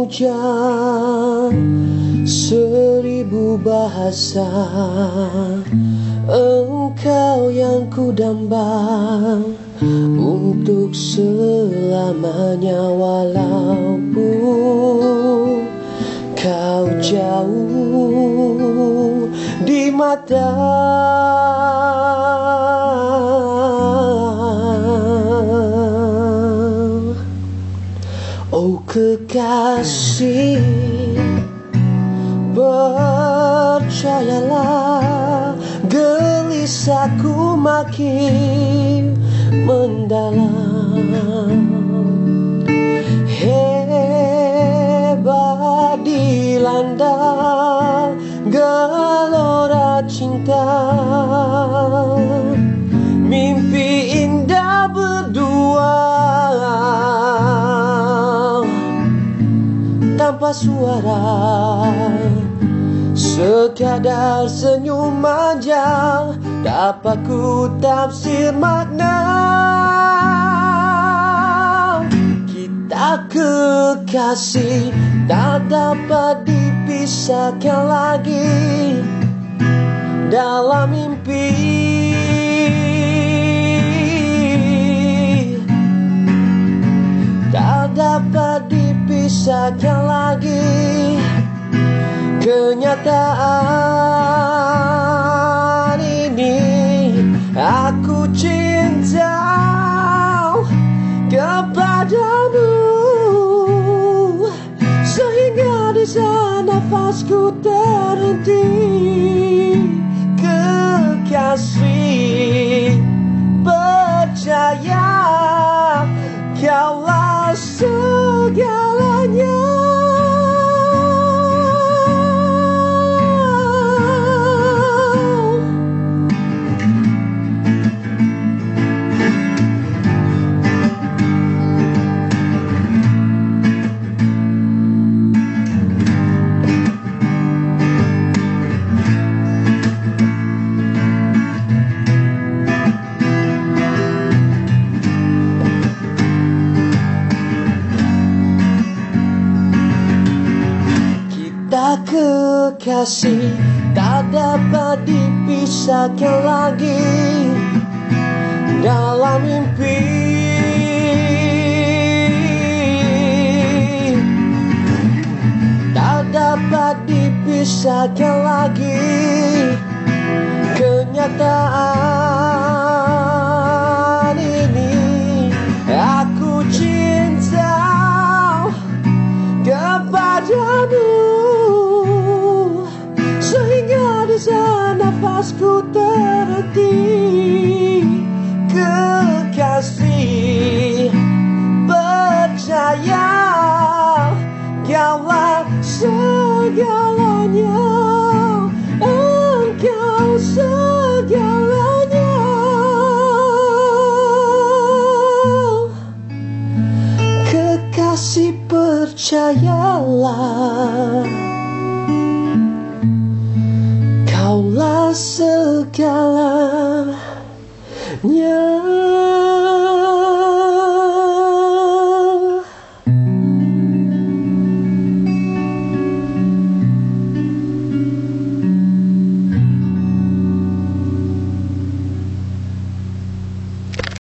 puja, 1000 bahasa. Engkau yang kudamba untuk selamanya, walaupun kau jauh di mata. Oh kekasih, percayalah, gelisahku makin mendalam. Hebat dilanda gelora cinta, mimpi indah berdua tanpa suara, sekadar senyum manja dapat ku tafsir makna. Kita kekasih tak dapat dipisahkan lagi dalam mimpi. Tak dapat dipisahkan lagi, kenyataan ini. Aku cinta kepadamu sehingga di sana nafasku terhenti. Kekasih, percaya kaulah segalanya. Kekasih tak dapat dipisahkan lagi dalam mimpi. Tak dapat dipisahkan lagi, kenyataan ini. Aku cinta kepadamu sehingga di sana nafasku terhenti. Kekasih, percaya kaulah segalanya. Engkau segalanya. Kekasih, percayalah.